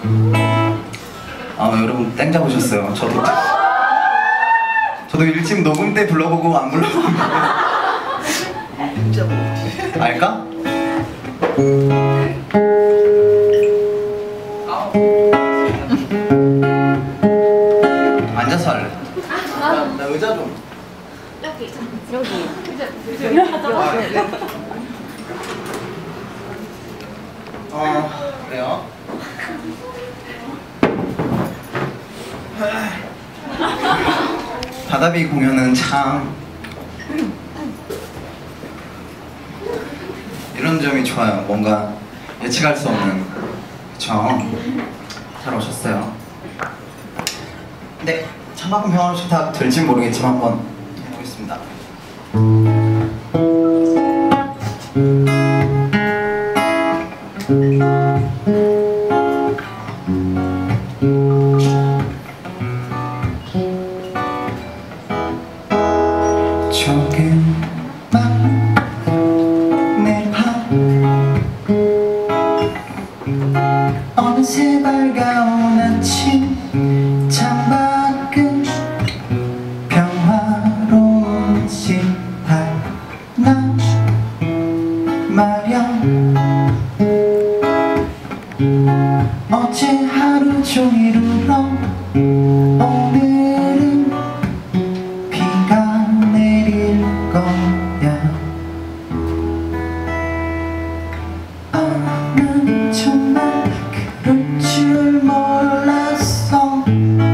여러분 땡 잡으셨어요. 저도 일집 녹음 때 불러보고 안 불러보고 알까? 앉아서 할래. 나 의자 좀. 여기. 그래요? 바다비 공연은 참 이런 점이 좋아요. 뭔가 예측할 수 없는. 그쵸? 잘 오셨어요. 네, 차마금 병원식 다 될진 모르겠지만 한번 해보겠습니다. 조금만 내 맘 어느새 밝아온 아침 창밖은 평화로운 시발 나 말야 어제 하루 종일 울어 오늘은 비가 내릴 거야. 난 정말 그럴 줄 몰랐어.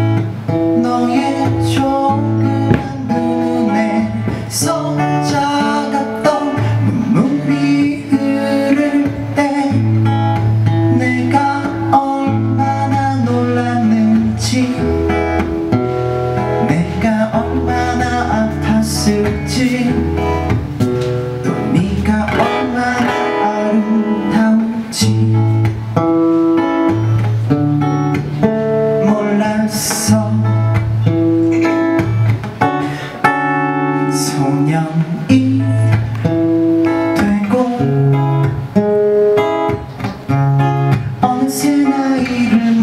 너의 조그만 눈에서 작았던 눈물이 흐를 때 내가 얼마나 놀랐는지, 내가 얼마나 아팠을지, 또 네가 얼마나 아름다운지 몰랐어. 소년이 되고 어느새 나이를